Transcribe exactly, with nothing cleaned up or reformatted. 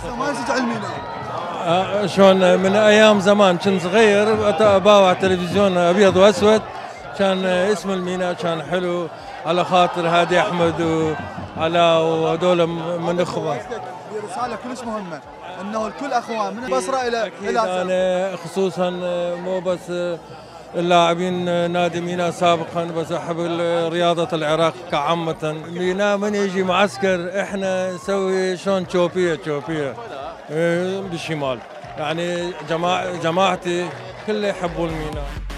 ما يزج على الميناء. آه شلون من ايام زمان كنت صغير اباوع على التلفزيون ابيض واسود، كان اسم الميناء كان حلو على خاطر هادي احمد وعلاء وهذول من اخوه. رساله كلش مهمه انه الكل اخوان من البصره الى الى انا خصوصا مو بس اللاعبين نادي ميناء سابقا، بس احب رياضه العراق كعامه. ميناء من يجي معسكر احنا نسوي شلون تشوبيه تشوبيه بالشمال، يعني جماعه جماعتي كله يحبون ميناء.